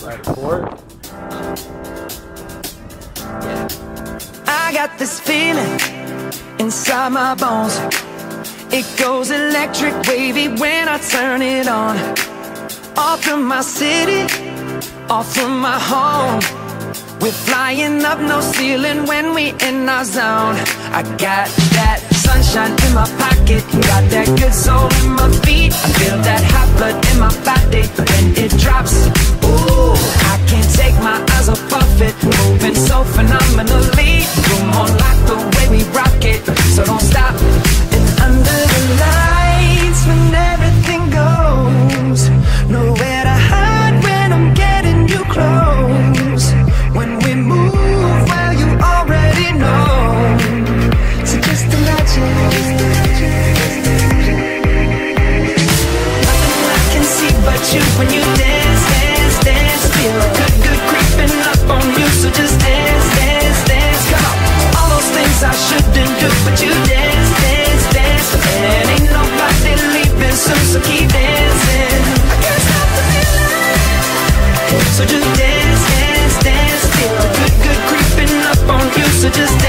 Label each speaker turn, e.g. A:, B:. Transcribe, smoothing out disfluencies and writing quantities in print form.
A: Right before it.
B: I got this feeling inside my bones. It goes electric wavy when I turn it on. Off from my city, off from my home. We're flying up, no ceiling when we in our zone. I got that sunshine in my pocket, got that good soul in my feet. I feel that hot blood in my body when it drops. Ooh, I can't take my eyes off of it, moving so phenomenally. You're more like the way we rock it, so don't stop. And under the lights when everything goes, nowhere to hide when I'm getting you close. When we move, well, you already know. So just imagine. Nothing I can see but you when you dance, dance, dance. Feel good, good creeping up on you. So just dance, dance, dance. Come on. All those things I shouldn't do, but you dance, dance, dance. And ain't nobody leaving soon, so keep dancing. I can't stop the feeling. So just dance, dance, dance. Feel good, good creeping up on you. So just